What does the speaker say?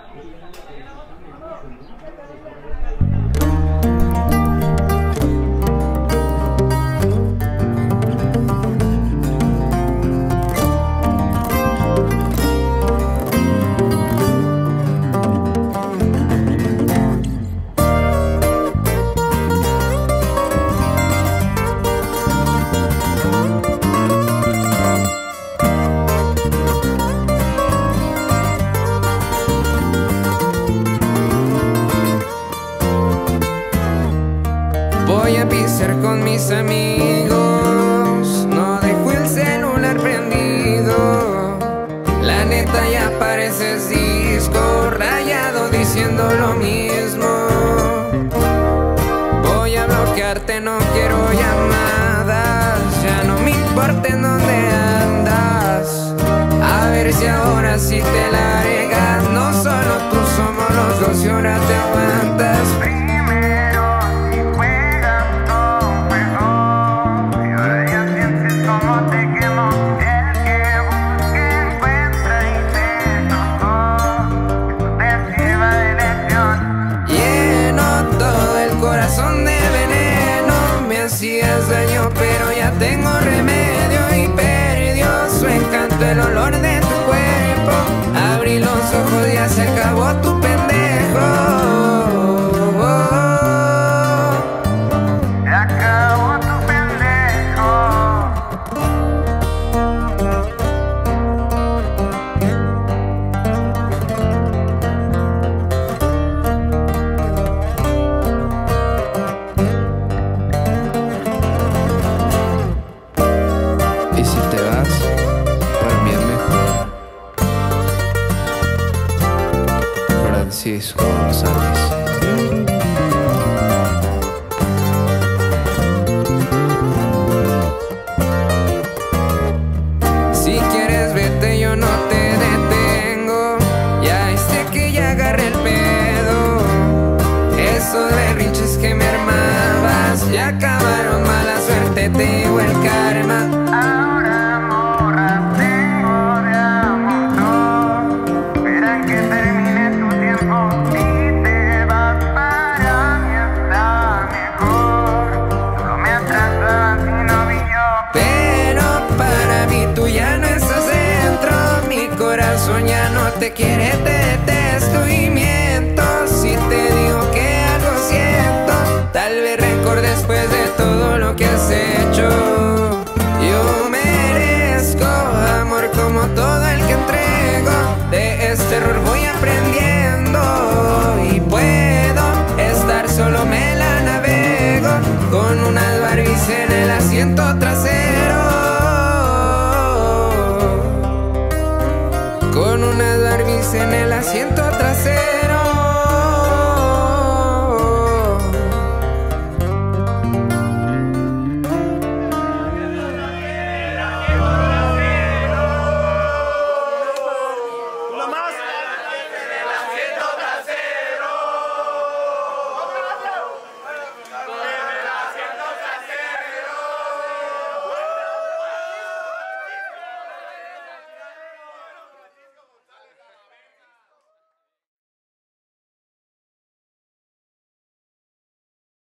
Voy a pisar con mis amigos, no dejo el celular prendido. La neta ya pareces disco rayado diciendo lo mismo. Voy a bloquearte, no quiero llamadas, ya no me importa en dónde andas. A ver si ahora sí te largas, no solo tú, somos los dos y ahora te aguantas. Hacías daño, pero ya tengo remedio y perdió su encanto el olor de tu cuerpo. Abrí los ojos, ya se acabó tu pendejo. Se acabó tu pendejo. Y si te vas, para mí es mejor. Francisco González. Si quieres vete, yo no te detengo. Ya viste que ya agarré el pedo. Esos berrinches que me armabas ya acabaron, mala suerte, te digo el karma. Ahora morra tengo de a montón. Esperan que termine tu tiempo y te vas, para mí está mejor. Solo me atrasas y no vi yo. Pero para mí tú ya no estás dentro. Mi corazón ya no te quiere, te detesto y miento si te digo que algo siento. Tal vez rencor después de todo lo que has hecho. Yo merezco amor como todo el que entrego. De este error voy aprendiendo y puedo estar solo, me la navego con unas Barbies en el asiento trasero. Con unas Barbies en el asiento trasero.